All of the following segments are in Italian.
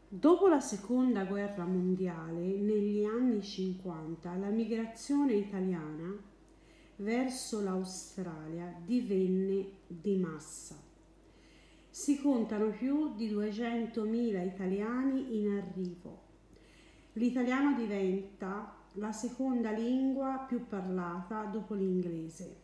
Dopo la seconda guerra mondiale, negli anni 50, la migrazione italiana verso l'Australia divenne di massa. Si contano più di 200.000 italiani in arrivo. L'italiano diventa la seconda lingua più parlata dopo l'inglese.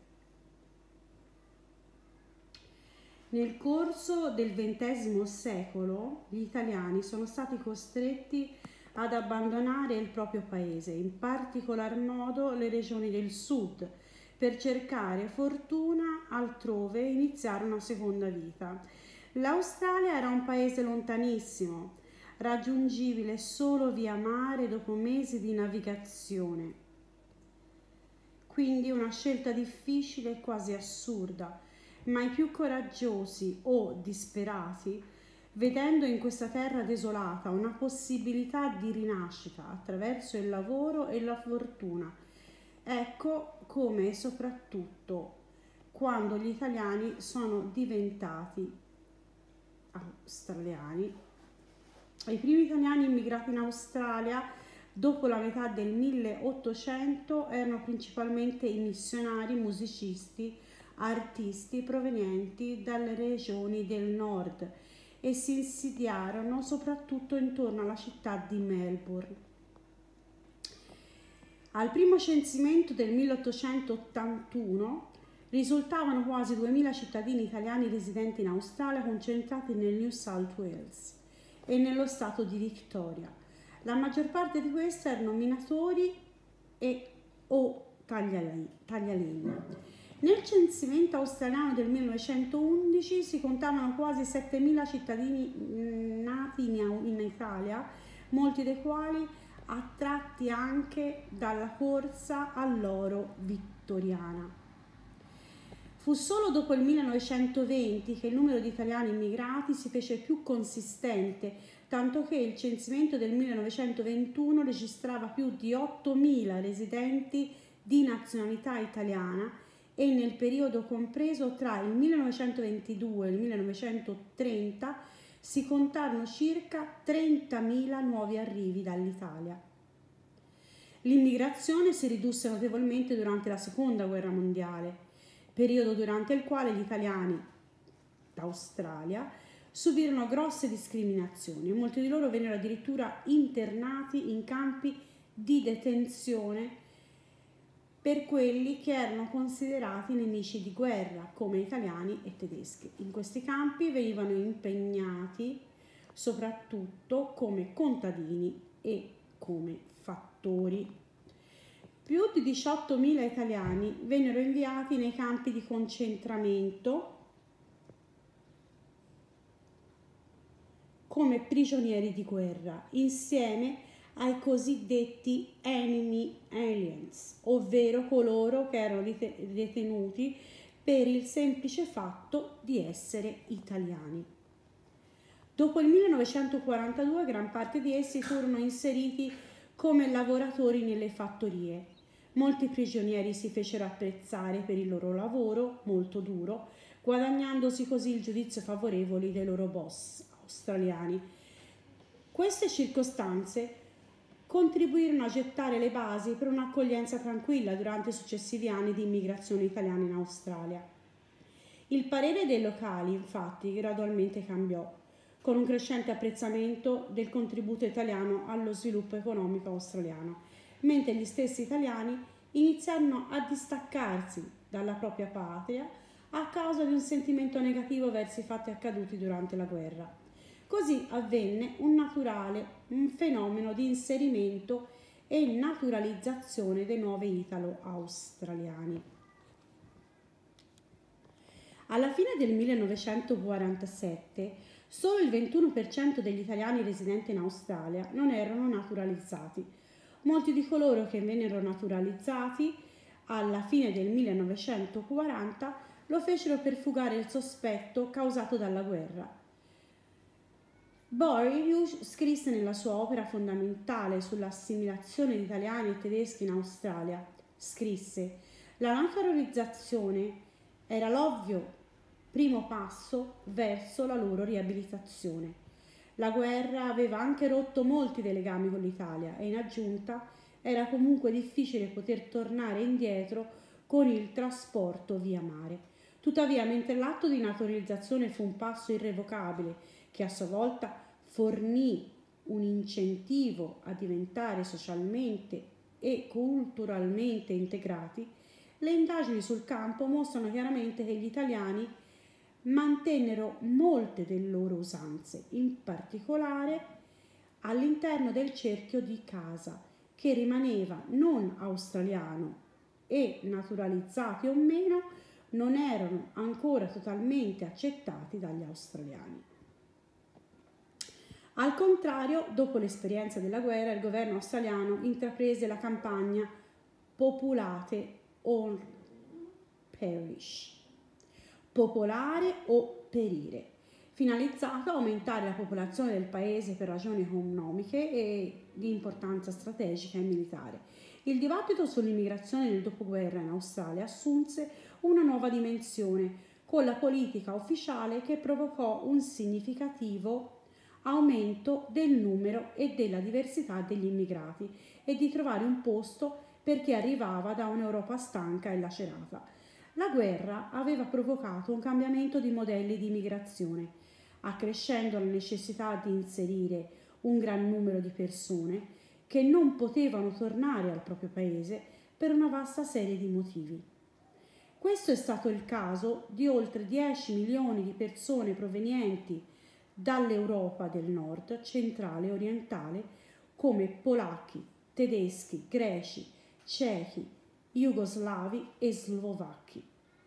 Nel corso del XX secolo gli italiani sono stati costretti ad abbandonare il proprio paese, in particolar modo le regioni del sud, per cercare fortuna altrove e iniziare una seconda vita. L'Australia era un paese lontanissimo, raggiungibile solo via mare dopo mesi di navigazione. Quindi una scelta difficile e quasi assurda, ma i più coraggiosi o disperati, vedendo in questa terra desolata una possibilità di rinascita attraverso il lavoro e la fortuna. Ecco come soprattutto quando gli italiani sono diventati australiani. I primi italiani immigrati in Australia dopo la metà del 1800 erano principalmente i missionari, musicisti, artisti provenienti dalle regioni del nord e si insediarono soprattutto intorno alla città di Melbourne. Al primo censimento del 1881 risultavano quasi 2000 cittadini italiani residenti in Australia concentrati nel New South Wales e nello stato di Victoria. La maggior parte di questi erano minatori o taglialegna. Nel censimento australiano del 1911 si contavano quasi 7.000 cittadini nati in Italia, molti dei quali attratti anche dalla corsa all'oro vittoriana. Fu solo dopo il 1920 che il numero di italiani immigrati si fece più consistente, tanto che il censimento del 1921 registrava più di 8.000 residenti di nazionalità italiana e nel periodo compreso tra il 1922 e il 1930 si contarono circa 30.000 nuovi arrivi dall'Italia. L'immigrazione si ridusse notevolmente durante la Seconda Guerra Mondiale, periodo durante il quale gli italiani d'Australia subirono grosse discriminazioni e molti di loro vennero addirittura internati in campi di detenzione per quelli che erano considerati nemici di guerra, come italiani e tedeschi. In questi campi venivano impegnati soprattutto come contadini e come fattori. Più di 18.000 italiani vennero inviati nei campi di concentramento come prigionieri di guerra, insieme ai cosiddetti enemy aliens, ovvero coloro che erano detenuti per il semplice fatto di essere italiani. Dopo il 1942 gran parte di essi furono inseriti come lavoratori nelle fattorie. Molti prigionieri si fecero apprezzare per il loro lavoro molto duro, guadagnandosi così il giudizio favorevole dei loro boss australiani. Queste circostanze contribuirono a gettare le basi per un'accoglienza tranquilla durante i successivi anni di immigrazione italiana in Australia. Il parere dei locali, infatti, gradualmente cambiò, con un crescente apprezzamento del contributo italiano allo sviluppo economico australiano, mentre gli stessi italiani iniziarono a distaccarsi dalla propria patria a causa di un sentimento negativo verso i fatti accaduti durante la guerra. Così avvenne un fenomeno di inserimento e naturalizzazione dei nuovi italo-australiani. Alla fine del 1947 solo il 21% degli italiani residenti in Australia non erano naturalizzati. Molti di coloro che vennero naturalizzati alla fine del 1940 lo fecero per fugare il sospetto causato dalla guerra. Boryush scrisse nella sua opera fondamentale sull'assimilazione di italiani e tedeschi in Australia, scrisse: la naturalizzazione era l'ovvio primo passo verso la loro riabilitazione. La guerra aveva anche rotto molti dei legami con l'Italia e in aggiunta era comunque difficile poter tornare indietro con il trasporto via mare. Tuttavia, mentre l'atto di naturalizzazione fu un passo irrevocabile che a sua volta fornì un incentivo a diventare socialmente e culturalmente integrati, le indagini sul campo mostrano chiaramente che gli italiani mantennero molte delle loro usanze, in particolare all'interno del cerchio di casa, che rimaneva non australiano e naturalizzati o meno, non erano ancora totalmente accettati dagli australiani. Al contrario, dopo l'esperienza della guerra, il governo australiano intraprese la campagna Populate or Perish, popolare o perire, finalizzata a aumentare la popolazione del paese per ragioni economiche e di importanza strategica e militare. Il dibattito sull'immigrazione nel dopoguerra in Australia assunse una nuova dimensione con la politica ufficiale che provocò un significativo aumento del numero e della diversità degli immigrati e di trovare un posto per chi arrivava da un'Europa stanca e lacerata. La guerra aveva provocato un cambiamento di modelli di immigrazione, accrescendo la necessità di inserire un gran numero di persone che non potevano tornare al proprio paese per una vasta serie di motivi. Questo è stato il caso di oltre 10 milioni di persone provenienti dall'Europa del nord, centrale e orientale, come polacchi, tedeschi, greci, cechi, jugoslavi e slovacchi.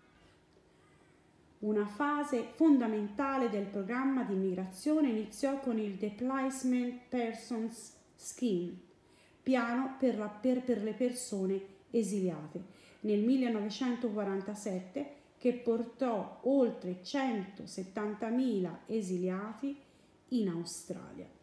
Una fase fondamentale del programma di immigrazione iniziò con il Displacement Persons Scheme, piano per le persone esiliate, nel 1947, che portò oltre 170.000 esiliati in Australia.